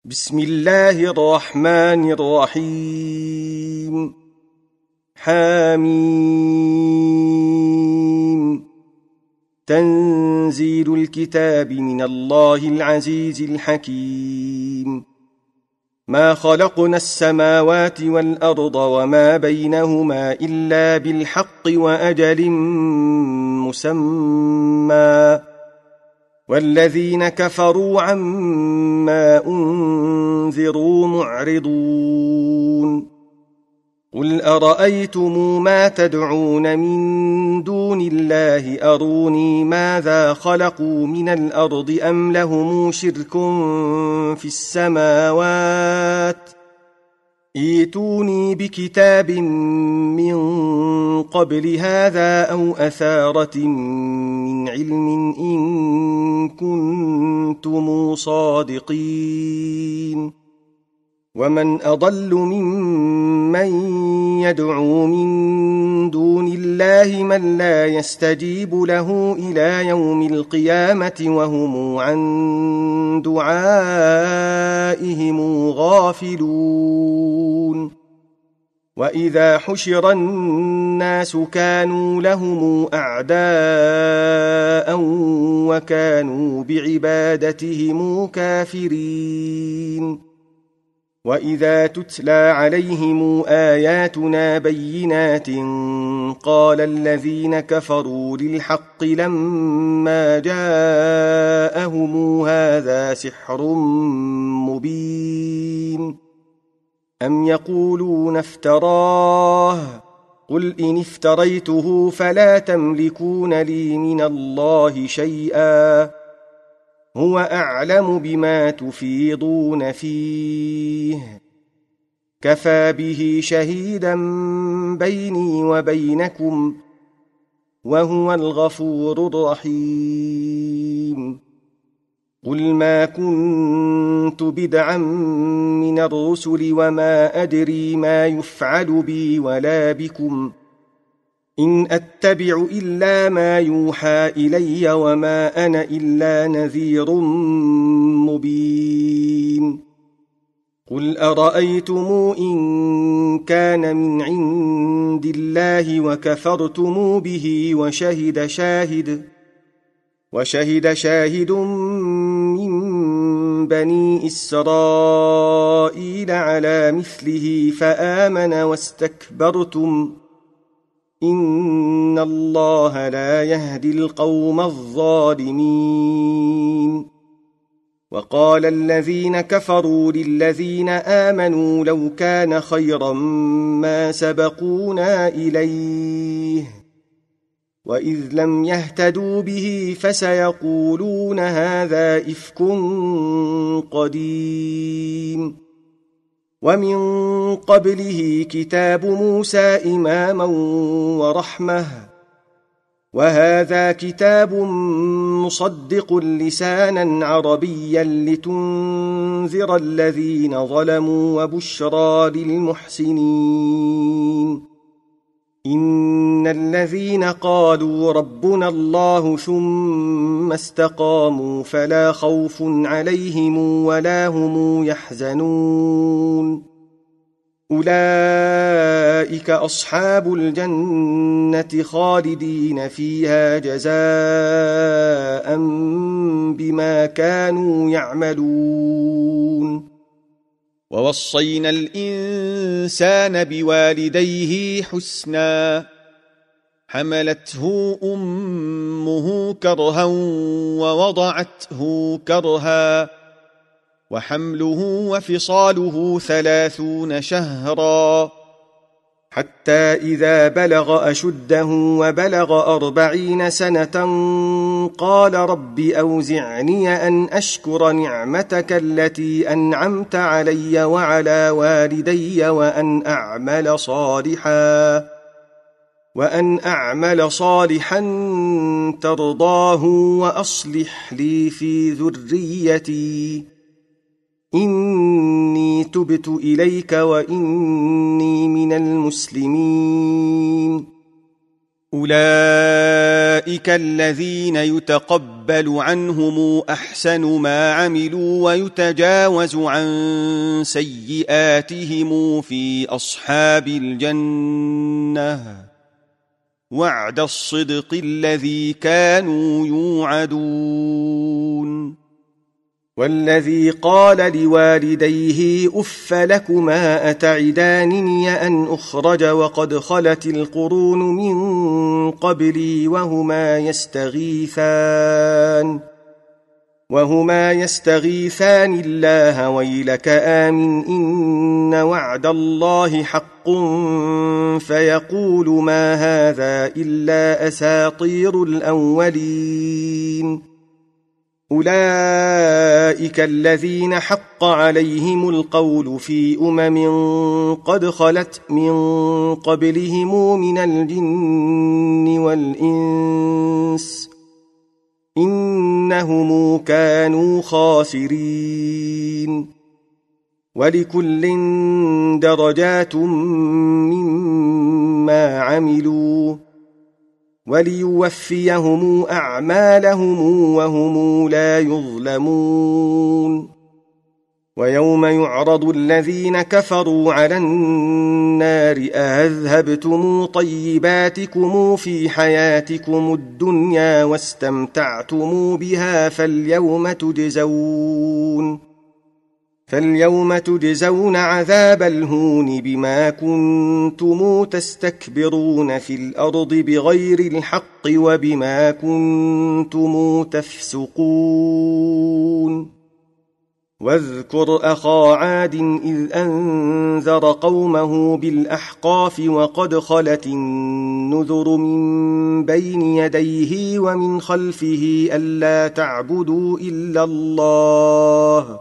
بسم الله الرحمن الرحيم. حميم. تنزيل الكتاب من الله العزيز الحكيم. ما خلقنا السماوات والأرض وما بينهما إلا بالحق وأجل مسمى، والذين كفروا عما أنذروا معرضون. قل أرأيتم ما تدعون من دون الله أروني ماذا خلقوا من الأرض أم لهم شرك في السماوات؟ ائتوني بكتاب من قبل هذا أو أثارة من علم إن كنتم صادقين. ومن أضل ممن يدعو من دون الله من لا يستجيب له إلى يوم القيامة وهم عن دعائهم غافلون. وإذا حشر الناس كانوا لهم أعداء وكانوا بعبادتهم كافرين. وإذا تتلى عليهم آياتنا بينات قال الذين كفروا للحق لما جاءهم هذا سحر مبين. أم يقولون افتراه؟ قل إن افتريته فلا تملكون لي من الله شيئا، هو أعلم بما تفيضون فيه، كفى به شهيدا بيني وبينكم، وهو الغفور الرحيم. قل ما كنت بدعا من الرسل وما أدري ما يفعل بي ولا بكم، إن أتبع إلا ما يوحى إلي وما أنا إلا نذير مبين. قل أرأيتم إن كان من عند الله وكفرتم به وشهد شاهد من بني إسرائيل على مثله فآمن واستكبرتم، إن الله لا يهدي القوم الظالمين. وقال الذين كفروا للذين آمنوا لو كان خيرا ما سبقونا إليه، وإذ لم يهتدوا به فسيقولون هذا إفك قديم. ومن قبله كتاب موسى إماما ورحمة، وهذا كتاب مصدق لسانا عربيا لتنذر الذين ظلموا وبشرى للمحسنين. إن الذين قالوا ربنا الله ثم استقاموا فلا خوف عليهم ولا هم يحزنون، أولئك أصحاب الجنة خالدين فيها جزاء بما كانوا يعملون. ووصينا الإنسان بوالديه حسنا، حملته أمه كرها ووضعته كرها، وحمله وفصاله 30 شهرا، حتى إذا بلغ أشده وبلغ 40 سنة قال رب أوزعني أن أشكر نعمتك التي أنعمت علي وعلى والدي وأن أعمل صالحا ترضاه وأصلح لي في ذريتي، إني تبت إليك وإني من المسلمين. أولئك الذين يتقبل عنهم أحسن ما عملوا ويتجاوز عن سيئاتهم في أصحاب الجنة وعد الصدق الذي كانوا يوعدون. والذي قال لوالديه أف لكما أتعدانني أن أخرج وقد خلت القرون من قبلي وهما يستغيثان الله ويلك آمن إن وعد الله حق فيقول ما هذا إلا أساطير الأولين. أولئك الذين حق عليهم القول في قد خلت من قبلهم من الجن والإنس إنهم كانوا خاسرين. ولكل درجات مما عملوا وليوفيهم أعمالهم وهم لا يظلمون. ويوم يعرض الذين كفروا على النار أذهبتم طيباتكم في حياتكم الدنيا واستمتعتم بها فاليوم تجزون عذاب الهون بما كنتم تستكبرون في الأرض بغير الحق وبما كنتم تفسقون. واذكر أخا عاد إذ أنذر قومه بالأحقاف وقد خلت النذر من بين يديه ومن خلفه ألا تعبدوا إلا الله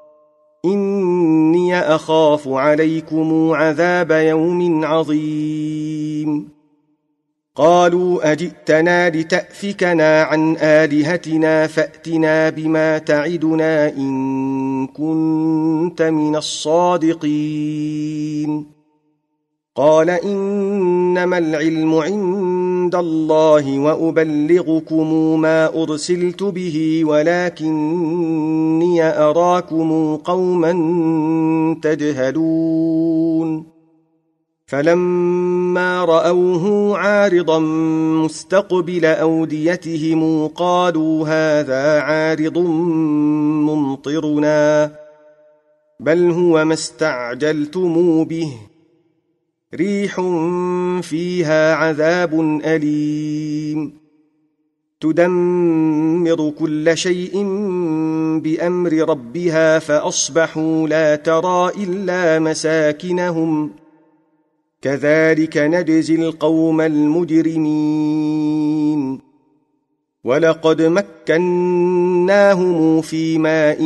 إني أخاف عليكم عذاب يوم عظيم. قالوا أجئتنا لتأفكنا عن آلهتنا فأتنا بما تعدنا إن كنت من الصادقين. قال إنما العلم عند الله وأبلغكم ما أرسلت به ولكني أراكم قوما تجهلون. فلما رأوه عارضا مستقبل أوديتهم قالوا هذا عارض ممطرنا بل هو ما استعجلتم به ريح فيها عذاب أليم تدمر كل شيء بأمر ربها فأصبحوا لا ترى إلا مساكنهم كذلك نجزي القوم المجرمين. ولقد مكناهم في ماء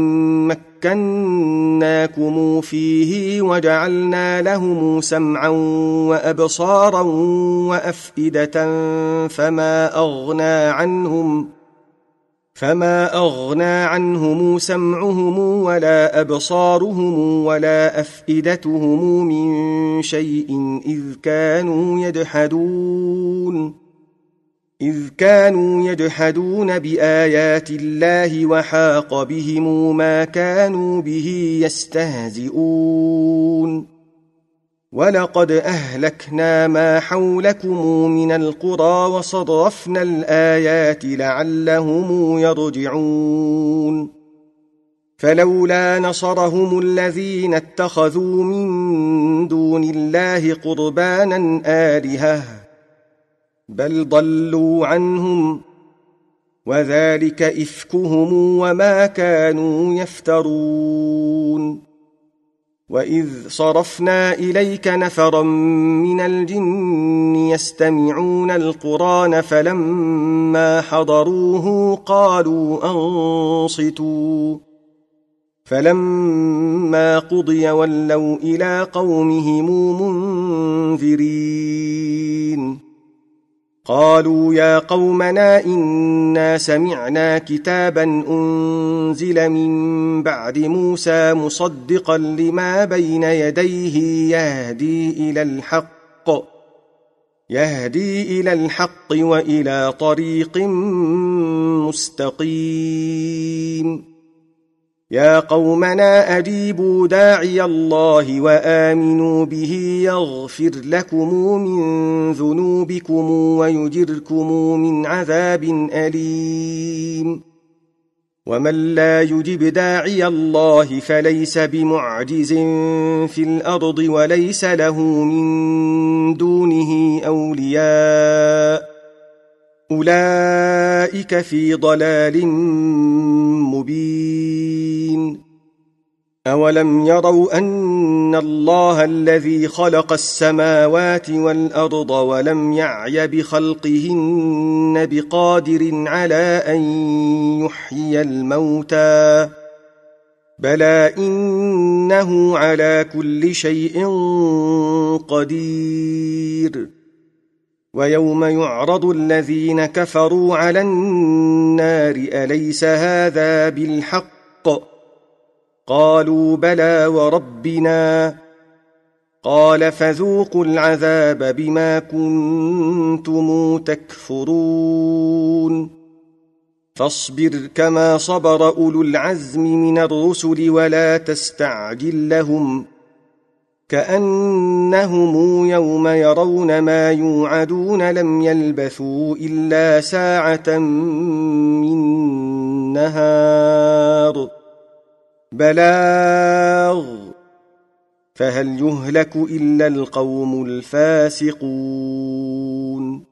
مكناكم فيه وجعلنا لهم سمعا وأبصارا وأفئدة فما أغنى عنهم سمعهم ولا أبصارهم ولا أفئدتهم من شيء إذ كانوا يجحدون بآيات الله وحاق بهم ما كانوا به يستهزئون. ولقد أهلكنا ما حولكم من القرى وصرفنا الآيات لعلهم يرجعون. فلولا نصرهم الذين اتخذوا من دون الله قربانا آلهة بل ضلوا عنهم وذلك إفكهم وما كانوا يفترون. وإذ صرفنا إليك نفرا من الجن يستمعون القرآن فلما حضروه قالوا أنصتوا فلما قضي ولوا إلى قومهم منذرين. قالوا يا قومنا إنا سمعنا كتابا أنزل من بعد موسى مصدقا لما بين يديه يهدي إلى الحق يهدي إلى الحق وإلى طريق مستقيم يا قومنا أجيبوا داعي الله وآمنوا به يغفر لكم من ذنوبكم ويجركم من عذاب أليم ومن لا يجب داعي الله فليس بمعجز في الأرض وليس له من دونه أولياء أولئك في ضلال مبين أولم يروا أن الله الذي خلق السماوات والأرض ولم يعي بخلقهن بقادر على أن يحيي الموتى بلى إنه على كل شيء قدير ويوم يعرض الذين كفروا على النار أليس هذا بالحق قالوا بلى وربنا قال فذوقوا العذاب بما كنتم تكفرون فاصبر كما صبر أولو العزم من الرسل ولا تستعجل لهم كأنهم يوم يرون ما يوعدون لم يلبثوا إلا ساعة من نهار بلاغ فهل يهلك إلا القوم الفاسقون